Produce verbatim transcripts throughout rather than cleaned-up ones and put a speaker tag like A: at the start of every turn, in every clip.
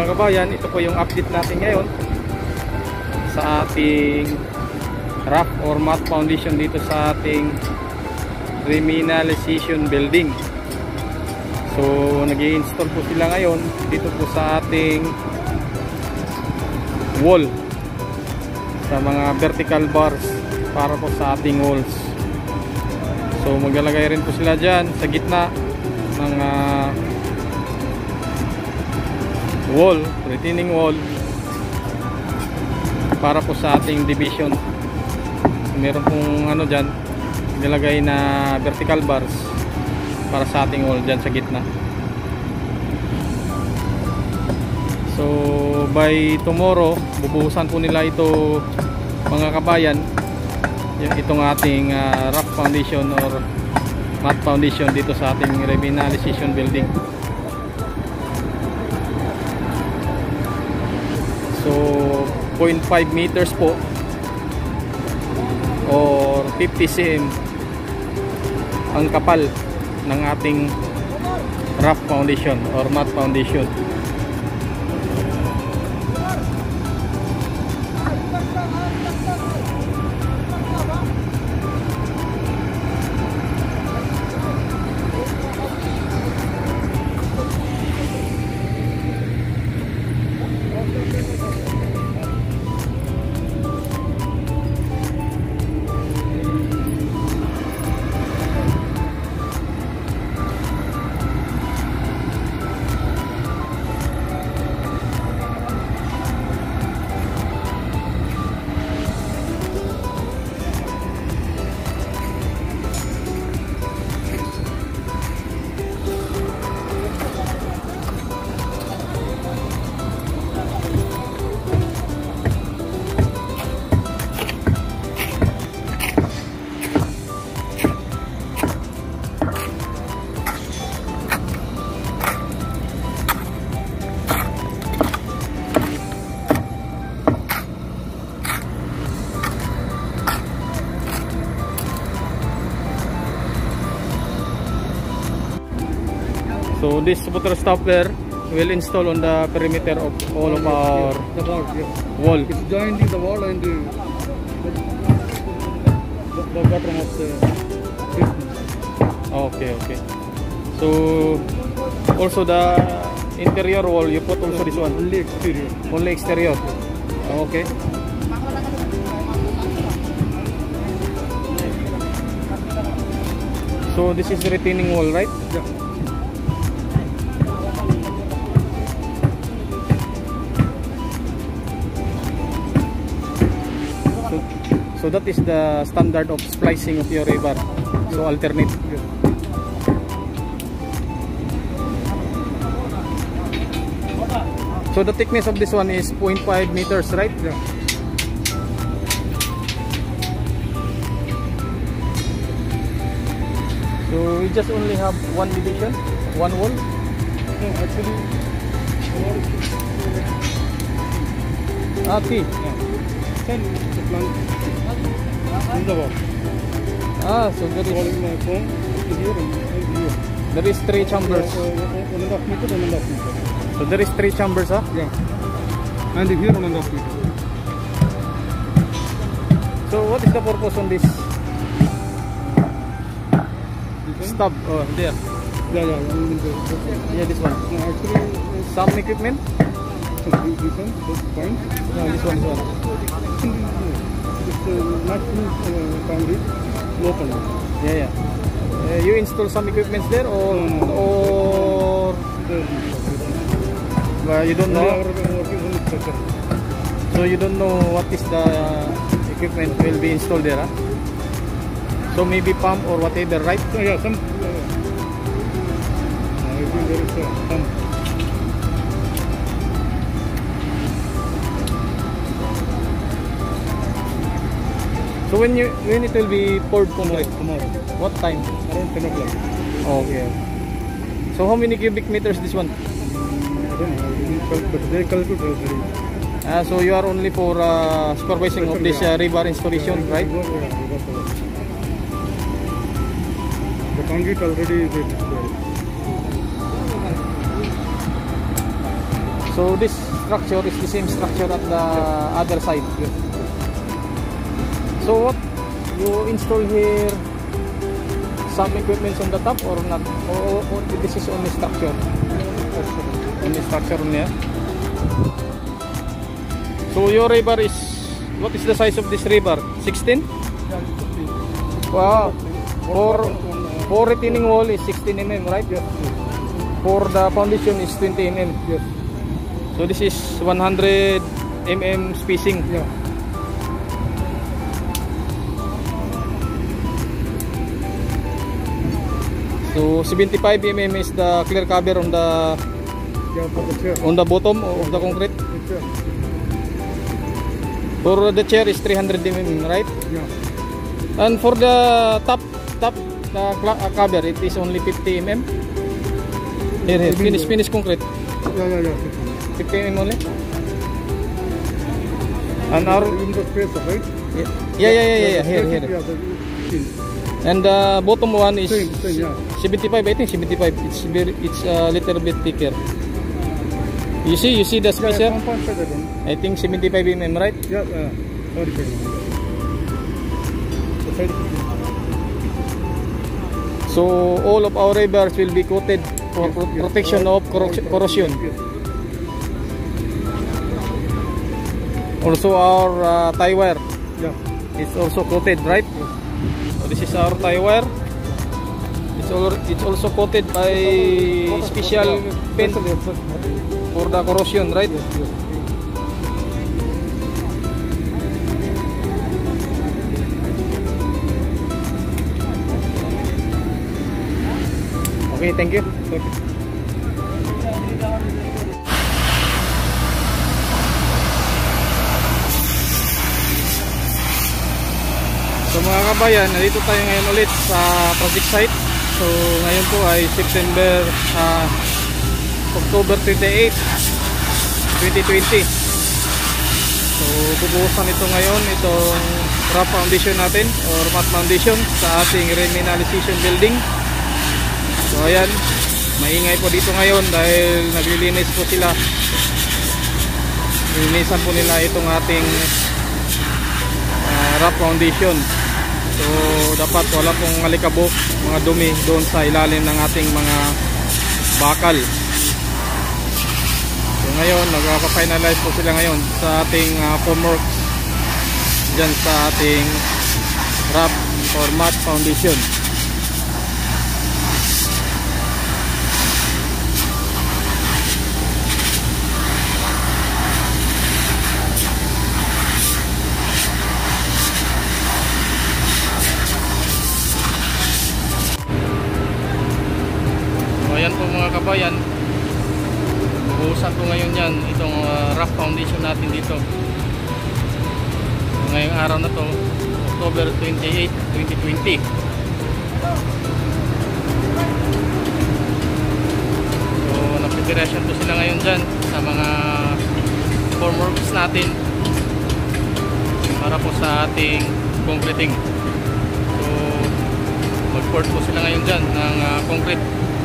A: mga kabayan, ito po yung update natin ngayon sa ating rough or matte foundation dito sa ating remineralization building. So nag-i-install po sila ngayon dito po sa ating wall, sa mga vertical bars para po sa ating walls. So maglalagay rin po sila dyan sa gitna ng uh, wall, retaining wall, para po sa ating division. So, meron pong ano dyan nilagay na vertical bars para sa ating wall dyan sa gitna. So by tomorrow bubuhusan po nila ito, mga kabayan, itong ating uh, rough foundation or matte foundation dito sa ating remineralization building. So zero point five meters po or fifty centimeters ang kapal ng ating rough foundation or matte foundation. So this water stopper will install on the perimeter of all of our
B: the wall. Yeah.
A: wall.
B: It's joined in the wall and the, the, the bottom of the basement.
A: Okay, okay. So also the interior wall you put also this one?
B: Only exterior.
A: Only exterior. Okay. So this is the retaining wall, right?
B: Yeah.
A: So that is the standard of splicing of your rebar. So alternate. So the thickness of this one is zero point five meters, right?
B: Yeah.
A: So we just only have one division, one wall.
B: No, actually,
A: Ah, three.
B: yeah. Then the plank in the wall.
A: Ah, so there
B: Wall
A: is
B: in the foam here and here.
A: there is three chambers.
B: Uh, one and a half meter, one and a half meter.
A: So there is three chambers, huh?
B: Yeah. And here one and a half meter.
A: So what is the purpose on this
B: This one?
A: stub? Oh, there.
B: Yeah, yeah. I mean the, the,
A: Yeah, this one.
B: no, actually,
A: Some equipment.
B: uh, this one, this point.
A: No, this one, this one.
B: It's uh, not full uh, concrete, open.
A: Yeah, yeah. Uh, you install some equipments there, or
B: No, no, no.
A: or well, you don't
B: Only
A: know.
B: our working on structure.
A: So you don't know what is the equipment will be installed there, huh? So maybe pump or whatever, right?
B: So yeah, some. Uh, I think there is a pump.
A: So when you when it will be poured
B: Tomorrow,
A: concrete?
B: tomorrow,
A: What time?
B: around ten o'clock.
A: Okay. So how many cubic meters this one?
B: I don't know. We cal- But they calculate already.
A: Ah, so you are only for uh, supervising of this uh, rebar installation, right?
B: Yeah, yeah, yeah, that's all. The concrete already they destroyed.
A: So this structure is the same structure at the other side.
B: Yes.
A: So what you install here? Some equipment on the top or not? Or, or this is only structure? Only structure only. Yeah? So your rebar is, what is the size of this rebar? sixteen? Wow. For, for retaining wall is sixteen millimeters, right?
B: Yes.
A: For the foundation is twenty millimeters.
B: Yes.
A: So this is one hundred millimeter spacing.
B: Yeah.
A: So seventy-five millimeters is the clear cover on the
B: Yeah, for the chair.
A: on the bottom of the concrete.
B: The chair.
A: For the chair is three hundred millimeters, right?
B: Yeah.
A: And for the top top the uh, cover, it is only fifty millimeters. Here, here, finish finish concrete.
B: Yeah, yeah, yeah.
A: fifty millimeters only. And our
B: In the space, right?
A: yeah yeah yeah yeah, yeah. here here.
B: Yeah, the,
A: And the bottom one is
B: same, same, yeah.
A: seventy-five. I think seventy-five. It's very, it's a little bit thicker. You see, you see the spacer.
B: Yeah, one point five, I don't.
A: I think seventy-five millimeters, right?
B: Yeah, yeah. Sorry, sorry. The side.
A: So all of our rebars will be coated for
B: Yes,
A: pro
B: yes.
A: protection
B: All-
A: of corro
B: all-
A: corrosion.
B: Yes.
A: Also our uh, tie wire
B: Yeah.
A: is also coated, right? So this is our tie wire. It's all it's also coated by special paint
B: Yes, yes.
A: for the corrosion, right?
B: Yes, yes.
A: Okay, thank you.
B: Okay.
A: So mga kabayan, nandito tayo ngayon ulit sa project site. So ngayon po ay September uh, October twenty-eighth, twenty twenty. So bubuhusan ito ngayon, itong rough foundation natin or mat foundation sa ating remineralization building. So ayan, maingay po dito ngayon dahil naglilinis po sila. Nilinisan po nila itong ating uh, rough foundation. So dapat wala pong alikabok, mga dumi doon sa ilalim ng ating mga bakal. So ngayon nagpa-finalize po sila ngayon sa ating uh, formworks dyan sa ating rough or mat foundation. Ayan po mga kabayan, buhusan po ngayon yan itong uh, rough foundation natin dito. So, ngayong araw na to, October twenty-eighth, twenty twenty. So nag-preparation po sila ngayon dyan sa mga formworks natin para po sa ating concreting. So mag-pour po sila ngayon dyan ng uh, concrete.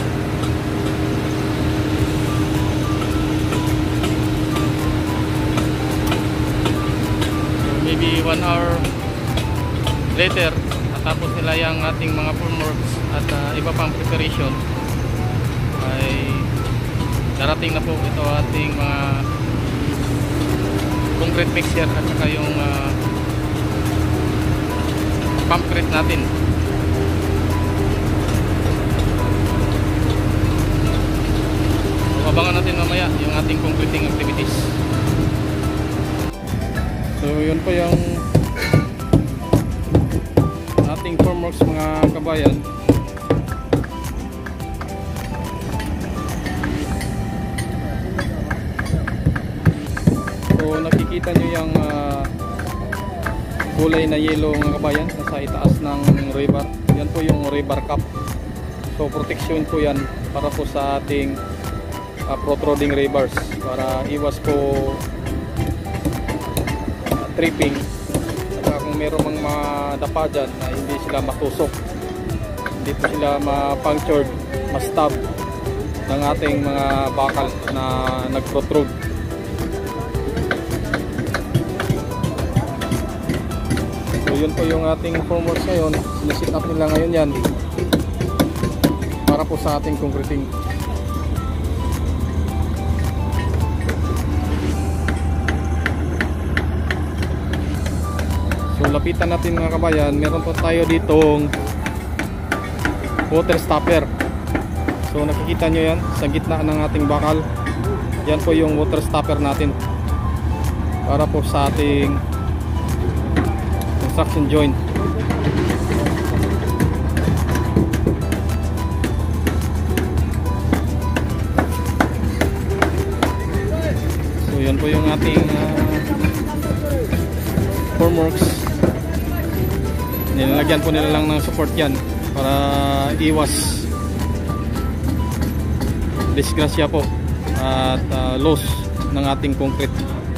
A: Maybe one hour later, natapos nila yung ating mga formworks at uh, iba pang preparation, ay darating na po ito ating mga concrete mixer at saka yung uh, pumpcrete natin. So, abangan natin mamaya yung ating concreting activities. So yun po yung ating formworks mga kabayan. So nakikita nyo yung uh, kulay na yellow mga kabayan nasa itaas ng rebar. Yan po yung rebar cap. So protection po yan para po sa ating uh, protruding rebars, para iwas po tripping at saka kung meron mga madapa dyan na hindi sila matusok, hindi po sila ma-punctured, ma-stab. ng ating mga bakal na nag-protrude. So yun po yung ating formworks ngayon. Sinisit up nila ngayon yan para po sa ating concreting. So lapitan natin mga kabayan, meron po tayo ditong water stopper. So nakikita nyo yan sa gitna ng ating bakal. Yan po yung water stopper natin para po sa ating construction joint. So yan po yung ating uh, formworks. Nilalagyan po nila lang ng support yan para iwas disgrasya po at uh, loss ng ating concrete.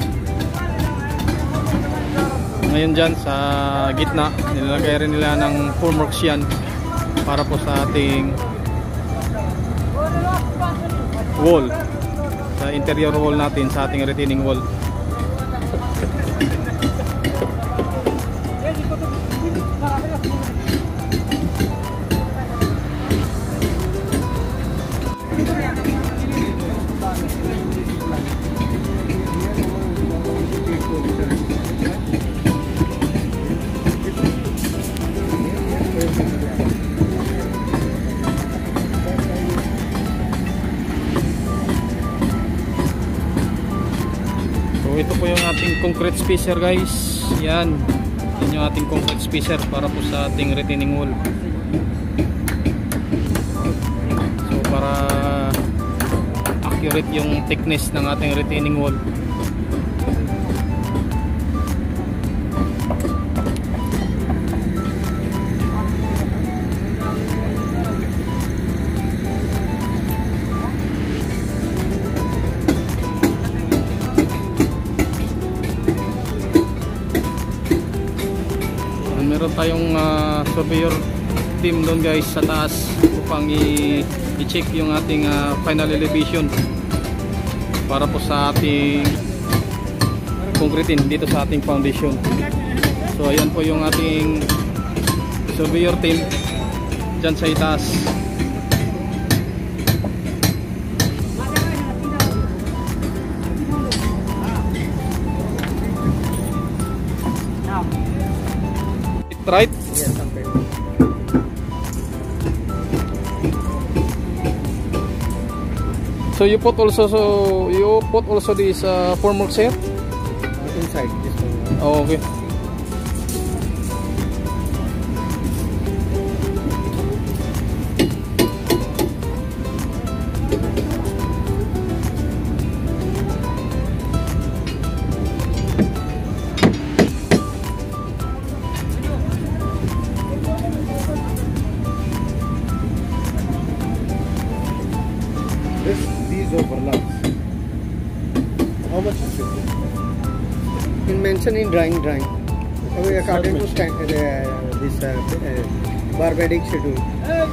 A: Ngayon dyan sa gitna nilalagay rin nila ng formworks yan para po sa ating wall, sa interior wall natin, sa ating retaining wall. Ito po yung ating concrete spacer guys. Yan. Yan yung ating concrete spacer para po sa ating retaining wall. So para accurate yung thickness ng ating retaining wall. Meron tayong uh, surveyor team doon guys sa taas upang i-check yung ating uh, final elevation para po sa ating concreting dito sa ating foundation. So ayan po yung ating surveyor team dyan sa itaas. Right?
B: Yes, okay.
A: So you put also so you put also this uh, formwork here
B: Uh, inside this one.
A: Oh, okay.
B: This, these overlaps. How much is it? In mention in drawing, drawing. According to stand, uh, this uh, uh, barbadic schedule.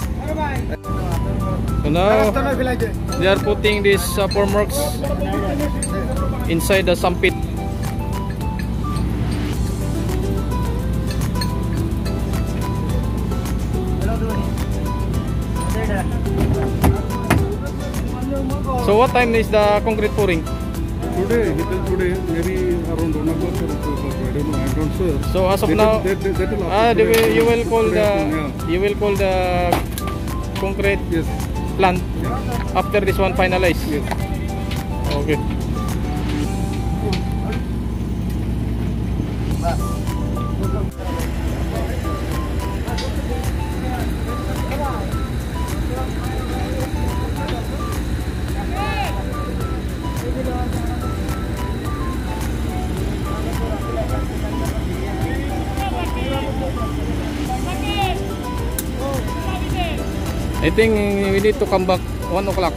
A: So now they are putting this uh, formworks inside the sump pit. So what time is the concrete pouring?
C: Today, it is today, maybe around one o'clock or two o'clock. I don't know. I don't sure.
A: So as of
C: That
A: now,
C: is- that, that, that will
A: ah, they will, you will call the
C: Yeah.
A: you will call the concrete
C: Yes.
A: plant after this one finalized.
C: Yes.
A: Okay. I think we need to come back one o'clock.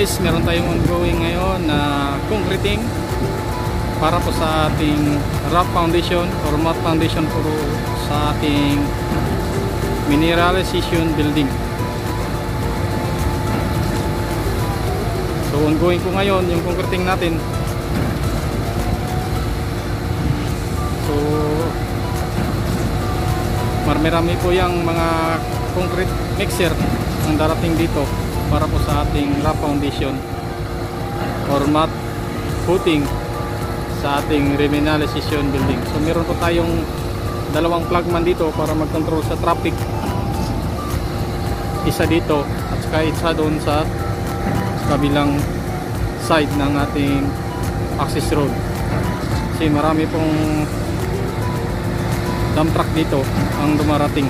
A: guys, meron tayong ongoing ngayon na concreting para po sa ating rough foundation or matte foundation po sa ating mineralization building. So ongoing po ngayon yung concreting natin. So marami-rami po yung mga concrete mixer ang darating dito para po sa ating rough foundation or matte footing sa ating remineralization building. So meron po tayong dalawang plugman dito para mag-control sa traffic. Isa dito at saka isa doon sa kabilang side ng ating access road. Kasi marami pong dump truck dito ang dumarating.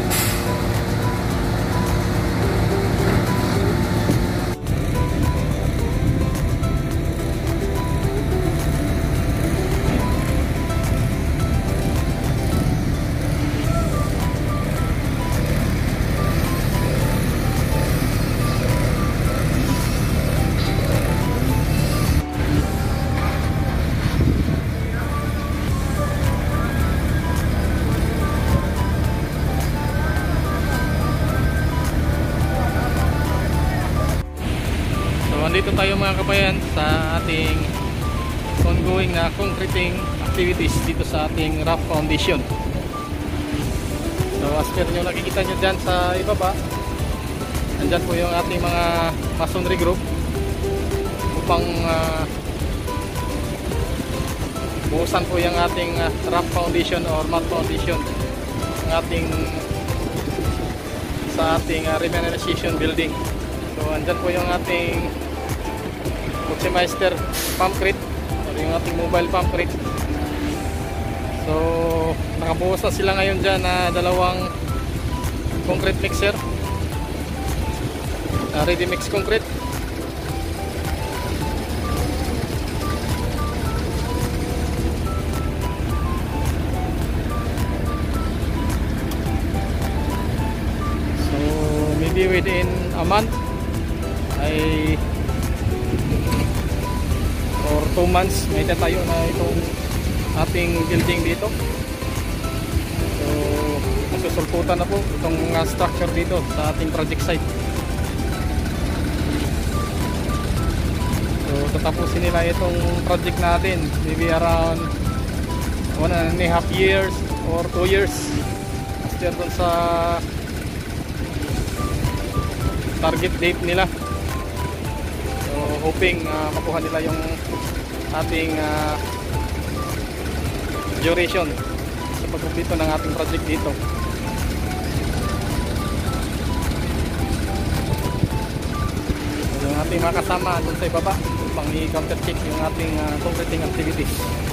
A: Dito tayo mga kabayan sa ating ongoing na concreting activities dito sa ating rough foundation. So as per nyo nakikita nyo dyan sa ibaba, andyan po yung ating mga masonry group upang uh, buhusan po yung ating uh, rough foundation or matte foundation ng ating sa ating uh, remineralization building. So andyan po yung ating Multi-Meister Pumpcrete or yung ating mobile Pumpcrete. So nakabuhos na sila ngayon dyan na dalawang concrete mixer, uh, ready mix concrete. So maybe within a month ay or two months may tatayo na itong ating building dito. So masusulputan na po itong mga structure dito sa ating project site. So tatapusin nila itong project natin maybe around one and a half years or two years after dun sa target date nila. So hoping uh, makuha nila yung ating uh, duration sa pagkumpleto ng ating project dito. So, yung ating mga kasama doon sa ibaba upang i-counter check yung ating uh, concreting activities.